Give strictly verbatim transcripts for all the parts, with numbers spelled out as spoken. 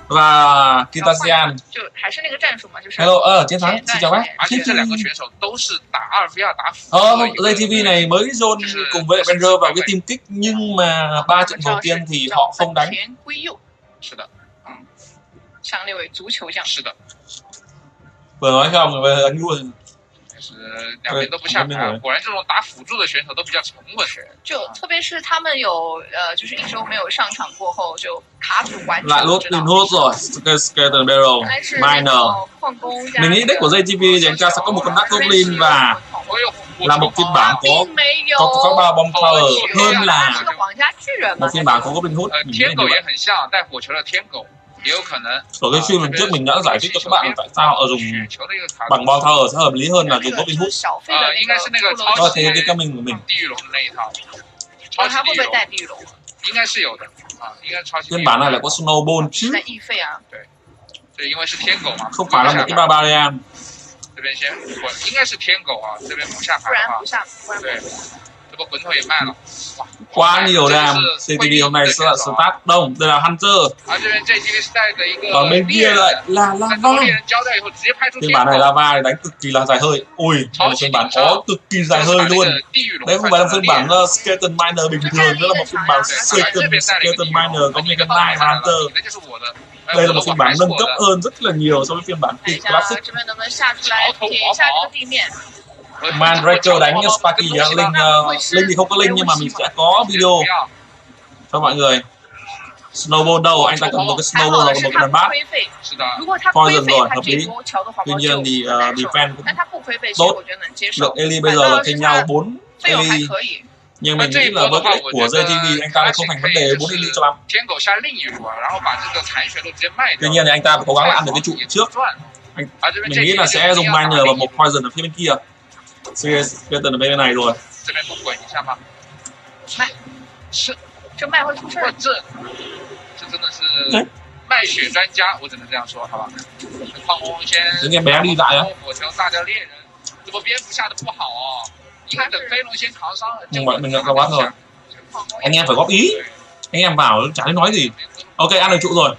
và Kitasian. Hello, ờ chiến thắng, xin chào bác. Ờ, giê tê vê này mới zone cùng với Bender vào cái team kích nhưng mà ba trận đầu tiên thì họ không đánh. Vừa nói không, vừa đánh luôn. 两边都不下盘，果然这种打辅助的选手都比较沉稳。 就特别是他们有呃，就是一周没有上场过后，就卡组完全 lại lút lên hút rồi. Skeleton Barrel, Miner. Mình nghĩ deck của giê tê vê thì anh ta sẽ có một con Dark Goblin và là một phiên bản có có có ba bomb tower hơn là một phiên bản có Goblin hút. 天狗也很像带火球的天狗。 Ở cái phim lần trước mình đã giải thích cho các bạn tại sao ở dùng bằng ball tower sẽ hợp lý hơn là dùng Goblin Hood. Đó thế cái cái mình của mình. Phiên bản này là có Snowball chứ. Không phải là một cái Barbarian. 这边先滚，应该是天狗啊，这边不下盘的话，对，这波滚头也慢了。 Quá nhiều đam, xê tê vê hôm nay sẽ là start đông, đây là Hunter. Còn bên kia lại là Lava. Phiên bản này Lava đánh cực kỳ là dài hơi. Ui, một phiên bản có cực kỳ dài hơi luôn. Đây không phải là phiên bản uh, Skeleton Miner bình thường, đó là một phiên bản Second Skeleton Miner có Mega Knight và Hunter. Đây là một phiên bản nâng cấp hơn rất là nhiều so với phiên bản Classic. Mandrake đánh Sparky Linh, uh, Linh thì không có Linh nhưng mà mình sẽ có video cho mọi người. Snowball đâu, anh ta cầm một cái Snowball hoặc một cái đàn bát. Poison rồi, hợp lý. Tuy nhiên thì uh, defense cũng tốt. Lượng Ellie bây giờ là tranh nhau bốn Ellie. Nhưng mình nghĩ là với cái deck của giê tê vê anh ta không thành vấn đề bốn Ellie cho lắm. Tuy nhiên thì anh ta phải cố gắng là ăn được cái trụ trước. Anh, mình nghĩ là sẽ dùng Miner và một Poison ở phía bên kia. Skeleton ở bên này rồi. 这麦会出事。 这这真的是卖血专家，我只能这样说，好吧？胖红先， 人家没力打呀。 火球大雕猎人，这波蝙蝠下的不好哦，应该等飞龙先扛伤。 Nhưng mà mình đã quá rồi. Anh em phải góp ý. Anh em vào chả nên nói gì. Ok, ăn được trụ rồi.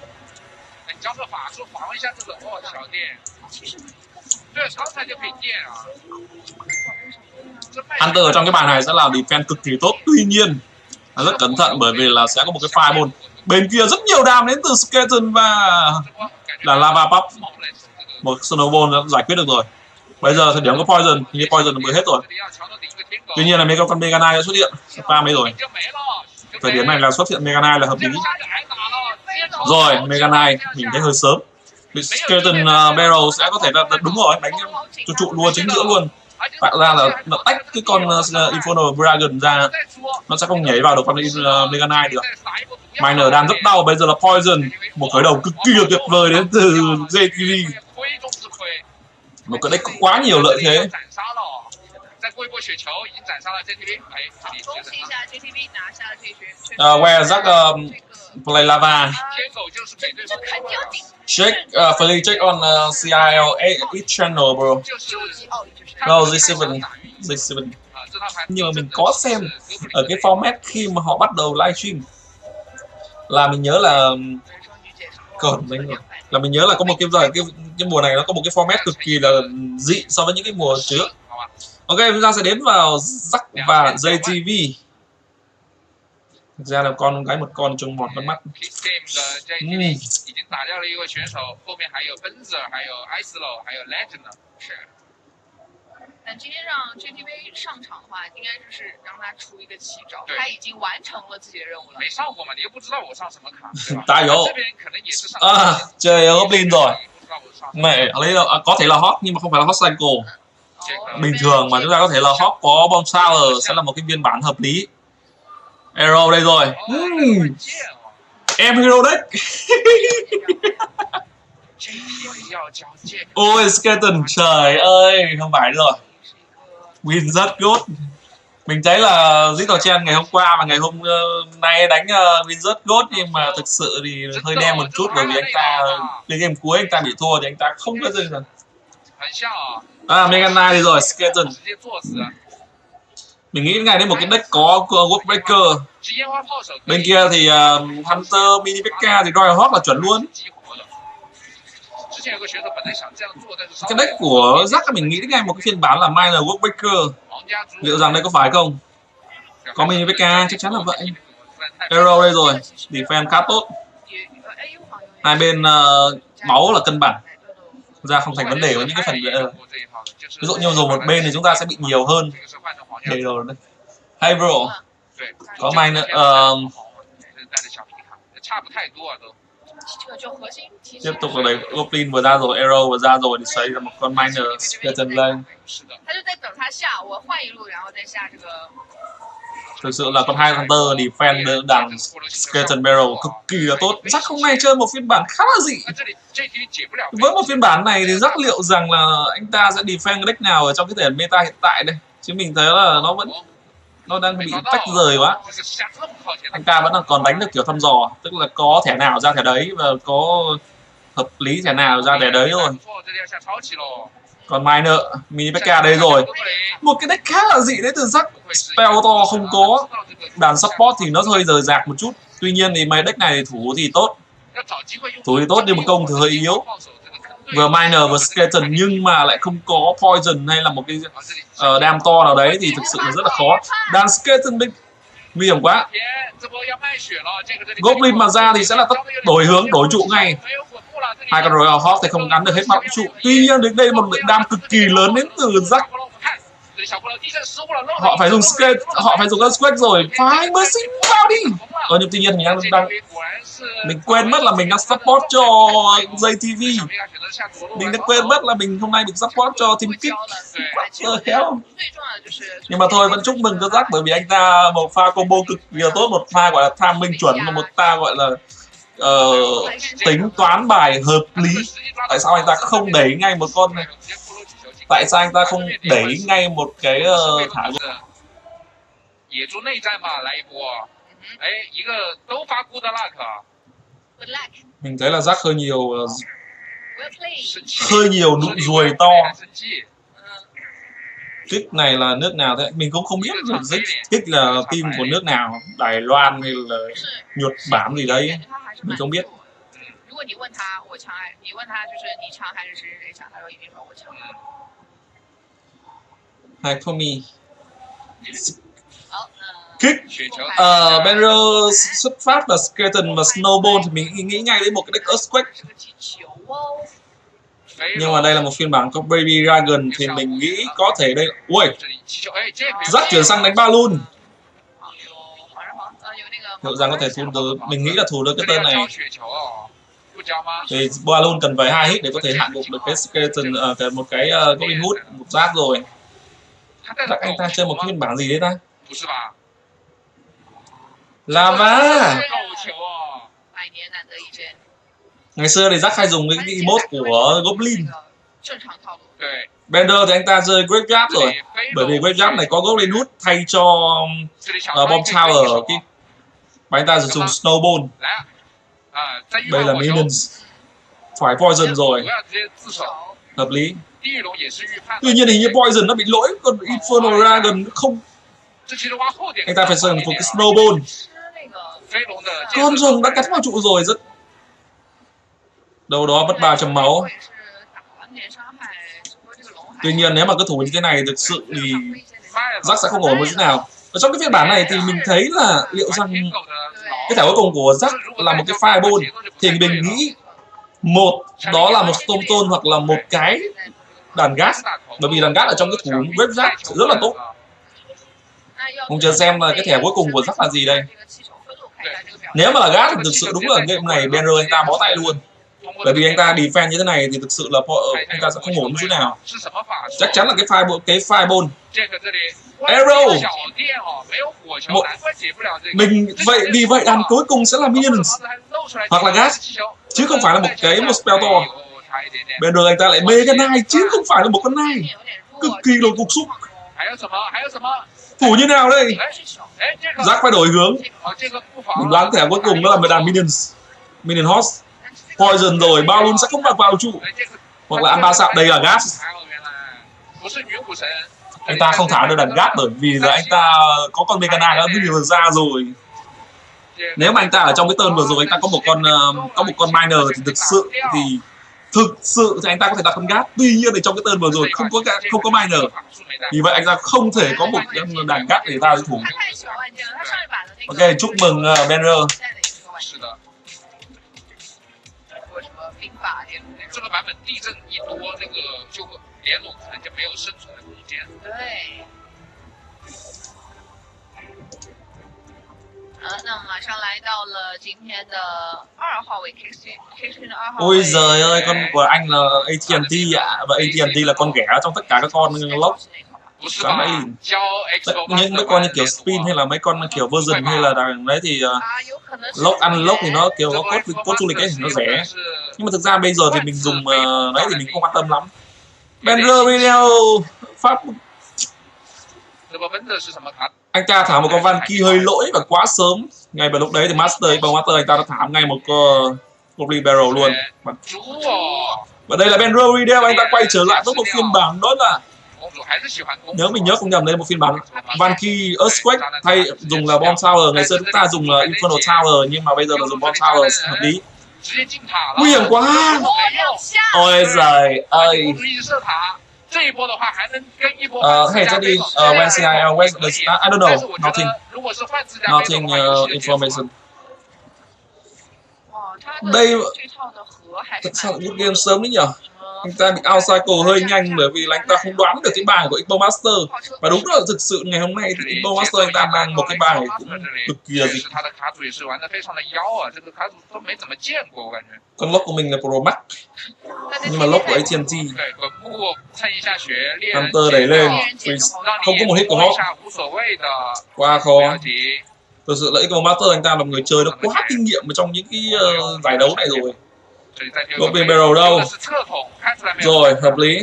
Hunter ở trong cái bài này sẽ là defense cực kỳ tốt, tuy nhiên rất cẩn thận bởi vì là sẽ có một cái fireball bên kia rất nhiều đam đến từ Skeleton và là lava pop. Một snowball đã giải quyết được rồi. Bây giờ thời điểm có poison thì poison mới hết rồi. Tuy nhiên là mấy con Mega Knight đã xuất hiện spam ấy rồi. Thời điểm này là xuất hiện Mega Knight là hợp lý. Rồi Mega Knight mình thấy hơi sớm. Skeleton uh, Barrel sẽ có thể là đúng rồi, đánh cho trụ luôn chính giữa luôn. Tạo ra là nó tách cái con uh, Infernal Dragon ra, nó sẽ không nhảy vào được con uh, Mega Knight được. Miner đang rất đau, bây giờ là Poison, một khởi đầu cực kỳ tuyệt vời đến từ giê tê vê. Một cái deck có quá nhiều lợi thế. Uh, where Zack um, play lava. Check, uh, Philly check on uh, C I L each channel, bro. No, G seven, G seven. Nhưng mà mình có xem ở cái format khi mà họ bắt đầu livestream là mình nhớ là còn mình là mình nhớ là có một cái giờ cái cái mùa này nó có một cái format cực kỳ là dị so với những cái mùa trước. Ok, chúng ta sẽ đến vào Zack và giê tê vê. Thực ra là con gái một con trông một con mắt. Uhm. Ta yếu. À, chơi Goblin rồi. Mẹ lấy đâu à, có thể là hot nhưng mà không phải là hot cycle. Bình thường mà chúng ta có thể là hot có bomb tower sẽ là một cái biên bản hợp lý. Arrow đây rồi. Uhm. Em hero deck. Ôi Skeleton, trời ơi, không phải rồi. Win rất good. Mình thấy là Zito Chen ngày hôm qua và ngày hôm uh, nay đánh uh, win rất good, nhưng mà thực sự thì hơi đen một chút bởi vì anh ta đến game cuối anh ta bị thua thì anh ta không có gì rồi. À, Mega Knight đi rồi, Skeleton. Mình nghĩ ngày đến một cái deck có Worldbreaker. Bên kia thì uh, Hunter, Mini P K thì Royal Hawk là chuẩn luôn. Cái deck của Jack mình nghĩ ngay một cái phiên bản là Minor Workbreaker. Liệu rằng đây có phải không? Có mini pê ca chắc chắn là vậy. Arrow đây rồi, defense khá tốt. Hai bên uh, máu là cân bằng, ra không thành vấn đề với những cái phần uh, ví dụ như dùng một bên thì chúng ta sẽ bị nhiều hơn. Đây rồi đây. Hydro có Minor uh, tiếp tục là đấy, Goblin vừa ra rồi, Arrow vừa ra rồi thì xây ra một con Minor Skeleton lên. Thực sự là con hai Hunter defend đằng Skeleton Barrel cực kỳ là tốt. Jack hôm nay chơi một phiên bản khá là dị. Với một phiên bản này thì Jack liệu rằng là anh ta sẽ defend cái deck nào ở trong cái thể meta hiện tại đây. Chứ mình thấy là nó vẫn nó đang bị tách rời quá. Anh ta vẫn còn đánh được kiểu thăm dò, tức là có thẻ nào ra thẻ đấy và có hợp lý thẻ nào ra thẻ đấy rồi. Còn Minor, mini pê ca đây rồi. Một cái deck khá là dị đấy từ Jack. Spell to không có, đàn support thì nó hơi rời rạc một chút. Tuy nhiên thì mấy deck này thủ thì tốt. Thủ thì tốt nhưng mà công thì hơi yếu. Vừa Minor vừa Skeleton nhưng mà lại không có Poison hay là một cái uh, đam to nào đấy thì thực sự là rất là khó. Đàn Skeleton đây nguy hiểm quá. Goblin mà ra thì sẽ là tất đổi hướng, đổi trụ ngay. Hai con Royal Hawk thì không gắn được hết mặt trụ. Tuy nhiên đến đây một lượng đam cực kỳ lớn đến từ Jack. Họ phải dùng skate, họ phải dùng các squad rồi, phải mới sinh vào đi. Ờ nhưng tuy nhiên mình đang, đang mình quên mất là mình đang support cho gi ti vi. Mình đã quên mất là mình hôm nay được support cho Team Kick. Nhưng mà thôi vẫn chúc mừng cho Jack bởi vì anh ta một pha combo cực kỳ là tốt, một pha gọi là timing chuẩn và một pha gọi là uh, tính toán bài hợp lý. Tại sao anh ta không đẩy ngay một con này? Tại sao anh ta không đẩy ngay một cái uh, thả mình thấy là Jack hơi nhiều uh, hơi nhiều nụ ruồi to. Kích này là nước nào thế? Mình cũng không biết được. Kích là team của nước nào, Đài Loan hay là Nhật Bản gì đấy, mình không biết. Hai Tommy Kick uh, Banner xuất phát là Skeleton và Snowball thì mình nghĩ ngay đến một cái deck Earthquake. Nhưng mà đây là một phiên bản có Baby Dragon thì mình nghĩ có thể đây. Ui, Jack chuyển sang đánh Balloon. Liệu rằng có thể thu được, mình nghĩ là thủ được cái tên này. Thì Balloon cần vài hai hit để có thể hạ gục được cái Skeleton, uh, một cái uh, Goblin Hood, một giáp rồi. Chắc anh ta chơi một phiên bản gì đấy ta? Lava. Ngày xưa thì Jack hay dùng cái emote của Goblin. Bender thì anh ta chơi Graveyard rồi. Bởi vì Graveyard này có Goblin Hood thay cho uh, Bomb Tower. Okay. Và anh ta sử dụng Snowball. Đây là Minions. Phải Poison rồi. Hợp lý. Tuy nhiên hình như Poison nó bị lỗi, còn Infernal Dragon không. Anh ta phải sử dụng một cái Snowball. Con rồng đã cắt vào trụ rồi, rất đâu đó mất ba trăm máu. Tuy nhiên nếu mà cứ thủ như thế này thực sự thì Jack sẽ không ổn một chút nào. Ở trong cái phiên bản này thì mình thấy là liệu rằng cái thẻ cuối cùng của Jack là một cái Fireball thì mình nghĩ một đó là một Storm Stone hoặc là một cái đàn gas, bởi vì đàn gas ở trong cái thủ Graveyard rất là tốt. Cùng chờ xem là cái thẻ cuối cùng của Jack là gì đây. Nếu mà là gas thì thực sự đúng là game này Banner anh ta bó tay luôn. Bởi vì anh ta defend như thế này thì thực sự là anh ta sẽ không ổn chút nào. Chắc chắn là cái fireball, cái fireball. Arrow. Một... Mình vậy vì vậy đàn cuối cùng sẽ là Minions hoặc là gas, chứ không phải là một cái một spell to. Banner anh ta lại mê cái nai chứ không phải là một con nai, cực kỳ là cục xúc. Thủ như nào đây? Jack phải đổi hướng. Mình đoán thẻ cuối cùng đó là một đàn Minions, Minion Horse. Poison rồi, Balloon sẽ không đặt vào trụ. Hoặc là ăn ba sạo, đây là gas. Anh ta không thả được đàn gas bởi vì là anh ta có con Mechana đã nhiều ra rồi. Nếu mà anh ta ở trong cái turn vừa rồi anh ta có một con uh, có một con Miner thì thực sự thì thực sự thì anh ta có thể đặt con gác, tuy nhiên thì trong cái turn vừa rồi không có không có minor, vì vậy anh ta không thể có một đàn gác để ta đối thủ. Ok, chúc mừng uh, Benrer. 这个版本地震一多，那个就联盟可能就没有生存的空间。 对。好，那我们马上来到了今天的二号位 K C K C 的二号位。 Ôi giời ơi, con của anh là a tê and tê ạ, và a tê and tê là con ghẻ trong tất cả các con lốc. Quá mãi lìn. Những mấy con như kiểu spin hay là mấy con kiểu version hay là đằng đấy thì uh, lốc ăn lốc thì nó kiểu có cốt cốt du lịch ấy, nó rẻ. Nhưng mà thực ra bây giờ thì mình dùng uh, đấy thì mình không quan tâm lắm. Benrer video phát anh ta thả một con Van Ki hơi lỗi và quá sớm. Ngay vào lúc đấy thì Master Xbox Master anh ta đã thả ngay một uh, Goblin Barrel luôn. Và, và đây là Benrer video anh ta quay trở lại với một phiên bản đó là, nếu mình nhớ không nhầm, đây là một phiên bản Van Ki Earthquake thay dùng là Bomb Tower. Ngày xưa chúng ta dùng là Infernal Tower nhưng mà bây giờ là dùng Bomb Tower hợp lý. Nguy hiểm quá. Ôi giời ơi. Uh, hey Teddy, uh, when C I L West does uh, I don't know, nothing, nothing uh, information. Đây thật sao good game sớm đấy nhở? Anh ta bị out cycle hơi nhanh bởi vì là anh ta không đoán được cái bài của Xbox Master. Và đúng là thực sự ngày hôm nay thì Xbox Master anh ta mang một cái bài cũng cực kỳ là gì. Con lốc của mình là Pro Max, nhưng mà lốc của a tê and tê Hunter đẩy lên, không có một hit của Hawk, quá khó. Thực sự là Xbox Master anh ta là một người chơi nó quá kinh nghiệm trong những cái uh, giải đấu này rồi. Goblin Barrel đâu? Rồi, hợp lý.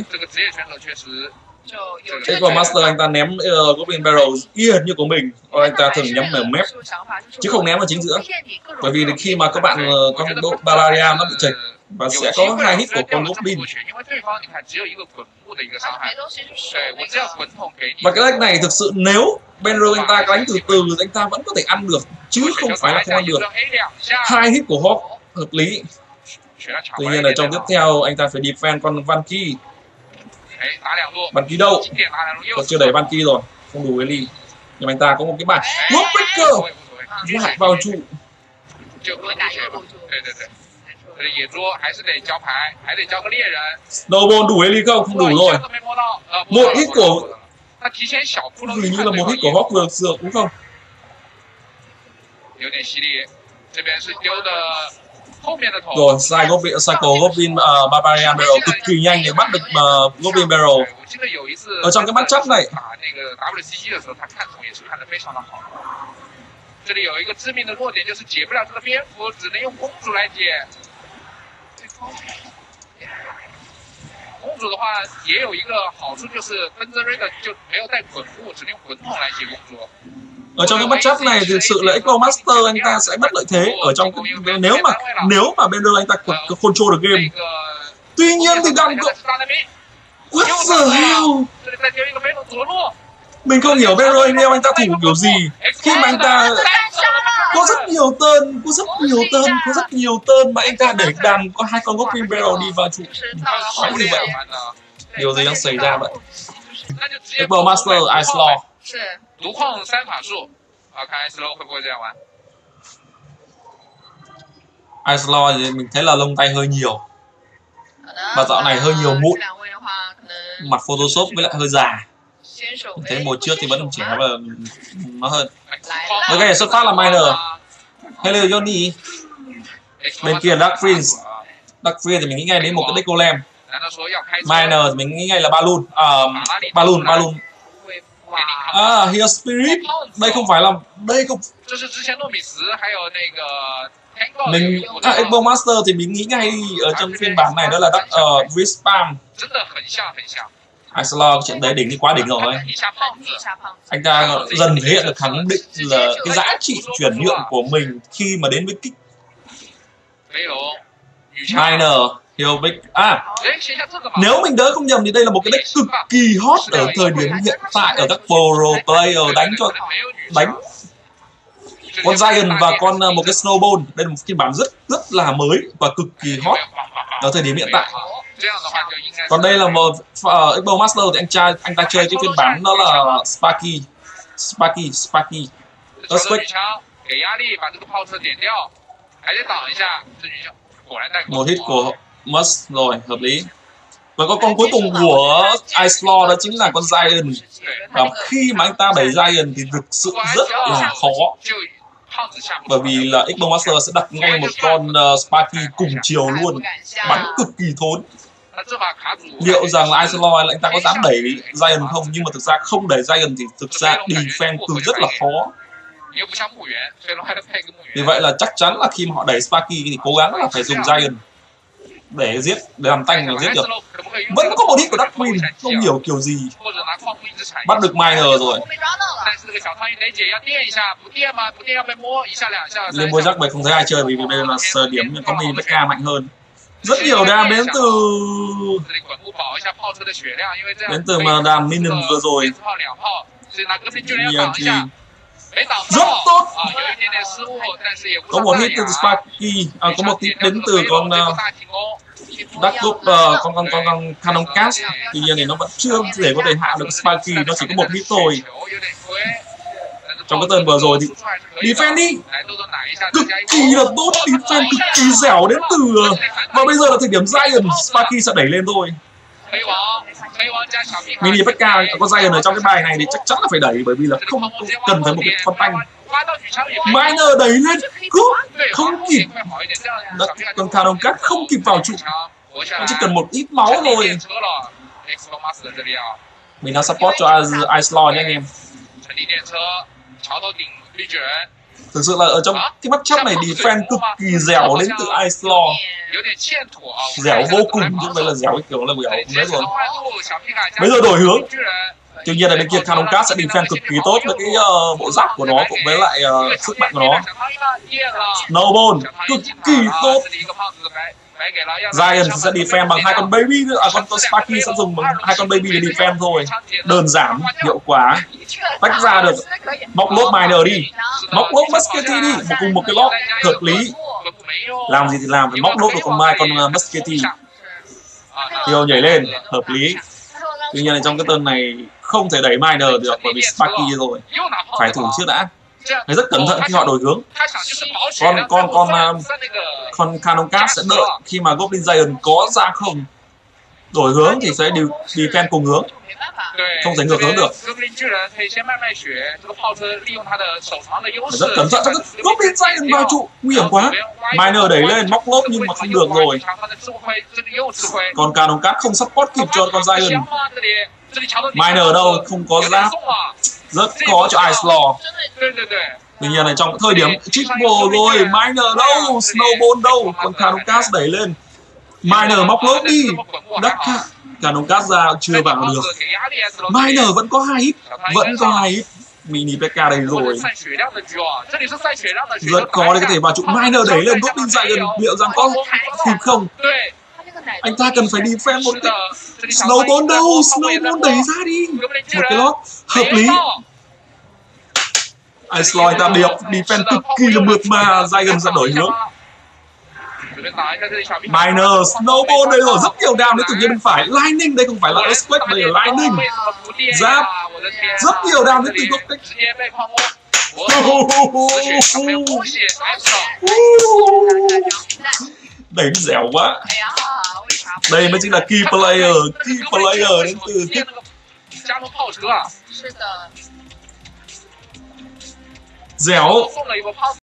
Xbox Master anh ta ném uh, Goblin Barrel y hệt như của mình. Rồi anh ta thường nhắm ở mép chứ không ném vào chính giữa. Bởi vì khi mà các bạn uh, con Barbarian nó bị chệch và sẽ có hai hit của con Goblin. Và cái deck này thực sự nếu Benrer anh ta đánh từ từ anh ta vẫn có thể ăn được chứ không phải là không ăn được. Hai hit của Hawk hợp lý. Tuy nhiên là trong tiếp theo anh ta phải defend con Van Ki. Van Ki đâu? Còn chưa đẩy Van Ki rồi, không đủ Eli. Nhưng anh ta có một cái bài Rockbreaker lại vào trụ. Snowball đủ Eli không? Không đủ rồi. Một hit của hình như là một hit của Hawk vừa được đúng không? Rồi, sai Goblin, Cycle Goblin uh, Barbarian Barrel cực kỳ nhanh để bắt được uh, Goblin Barrel. Ở trong cái matchup này, ở trong cái matchup này thực sự là Xbox Master anh ta sẽ mất lợi thế ở trong cái, nếu mà nếu mà Benrer anh ta control được game. Tuy nhiên thì đằng có what the hell, mình không hiểu Benrer anh em anh ta thủ kiểu gì khi mà anh ta có rất nhiều turn, có rất nhiều turn, có rất nhiều turn mà anh ta để đàn có hai con Goblin Barrel đi vào trụ. Phải gì vậy? Điều gì đang xảy ra vậy? Xbox Master Ice Law. 毒矿三法术，啊，看 Ice Law 会不会这样玩 ？Ice Law thì mình thấy là lông tay hơi nhiều, và dạo này hơi nhiều mụn, mặt Photoshop với lại hơi già. Mình thấy mùa trước thì vẫn còn trẻ và nó hơn. Ok, xuất phát là Minor. Hello Johnny. Bên kia Dark Prince. Dark Prince thì mình nghĩ ngay đến một cái deck golem. Minor thì mình nghĩ ngay là Balloon. À, Balloon, Balloon. À, Heal Spirit. Đây không phải là đây không. Mình à, Xbox Master thì mình nghĩ ngay ở trong phiên bản này đó là Dark uh, Wispam. Ice Law chuyện đấy đỉnh thì quá đỉnh rồi. Anh ta dần thể hiện được khẳng định là cái giá trị chuyển nhượng của mình khi mà đến với kích. Minor, Heal Big. À, nếu mình nhớ không nhầm thì đây là một cái deck cực kỳ hot ở thời điểm hiện tại ở các pro player đánh cho đánh con Giant và con một cái Snowball. Đây là một phiên bản rất rất là mới và cực kỳ hot ở thời điểm hiện tại. Còn đây là một uh, Xbox Master thì anh trai anh ta chơi cái phiên bản đó là Sparky Sparky Sparky Earthquake. Một hit của Must rồi, hợp lý. Và có con cuối cùng của Ice Lord đó chính là con Giant. Và khi mà anh ta đẩy Giant thì thực sự rất là khó. Bởi vì là Xbox Master sẽ đặt ngay một con uh, Sparky cùng chiều luôn, bắn cực kỳ thốn. Liệu rằng là Ice Lord là anh ta có dám đẩy Giant không? Nhưng mà thực ra không đẩy Giant thì thực ra defense từ rất là khó. Vì vậy là chắc chắn là khi mà họ đẩy Sparky thì cố gắng là phải dùng Giant để giết, để làm tanh là giết được. Vẫn có một hit của Dark Queen, không hiểu kiểu gì. Bắt được Miner rồi. Liên bôi Jack này không thấy ai chơi vì đây là sở điểm nhưng có Mini Pekka mạnh hơn. Rất nhiều đam đến từ đến từ mà đam Minion vừa rồi. Rất tốt. Có một hit từ Sparky, à, có một hit đến từ con uh, Dark Cup, uh, con con con con Canon Cast. Tuy nhiên thì nó vẫn chưa thể có thể hạ được Sparky, nó chỉ có một hit thôi. Trong cái turn vừa rồi thì defense đi cực kỳ là tốt, defense cực kỳ dẻo đến từ, và bây giờ là thời điểm Giant, Sparky sẽ đẩy lên thôi. Mini Pekka có Giant ở trong cái bài này thì chắc chắn là phải đẩy, bởi vì là không cần phải một cái con tanh. Miner đẩy lên cướp không kịp, con Canon Cast không kịp vào trụ, nó chỉ cần một ít máu thôi. Mình đang support cho Ice Lord nhé anh em. Thực sự là ở trong cái matchup này defense cực kỳ dẻo đến từ Ice Lord, dẻo vô cùng chứ không phải là dẻo cái kiểu là dẻo đấy rồi. Bây giờ đổi hướng, tuy nhiên là bên kia Canon Cast sẽ defense cực kỳ tốt với cái uh, bộ giáp của nó cũng với lại uh, sức mạnh của nó. Snowball cực kỳ tốt. Giant sẽ defense bằng hai con baby nữa, à con, con Sparky sẽ dùng bằng hai con baby để defense thôi. Đơn giản, hiệu quả. Tách ra được, móc lốt Miner đi, móc lốt Musketeer đi, một cùng một cái lốt hợp lý. Làm gì thì làm, phải móc lốt được con mai con uh, Musketeer. Hill nhảy lên, hợp lý. Tuy nhiên là trong cái turn này không thể đẩy Miner được bởi vì Sparky rồi. Phải thủ trước đã. Phải rất cẩn thận khi họ đổi hướng. Con con con uh, con Canon Cast sẽ đợi khi mà Goblin Giant có ra không. Đổi hướng thì sẽ đi defense cùng hướng, không thể ngược hướng được. Phải rất cẩn thận cho cái Goblin Giant vào trụ, nguy hiểm quá. Miner đẩy lên móc lốp nhưng mà không được rồi. Còn Canon Cast không support kịp cho con Giant. Miner đâu, không có giáp, rất khó cho Ice Lord. Tuy nhiên này trong thời điểm triple rồi, Miner đâu, Snowball đâu, còn Canon Cast đẩy lên. Miner móc lốp đi, đắc Canon Cast ra chưa vào được. Miner vẫn có hai hit, vẫn có hai hit. Mini Pekka đây rồi, rất khó để có thể vào trụ. Miner đẩy lên Goblin Giant, liệu rằng có kịp không? Anh ta cần phải defense một cái. Snowball đâu, Snowball đẩy ra đi, một cái lót hợp lý. Ice Lord ta điệp defense cực kỳ là mượt mà. Giant ra đổi hướng. Miner, Snowball đây rồi, rất nhiều đam đến từ phía bên phải. Lightning đây không phải là Earthquake, đây là Lightning. Giáp, rất nhiều đam đến từ gốc. Đẩy dẻo quá. Đây mới chính là key player, key player đến từ tiếp. Dẻo.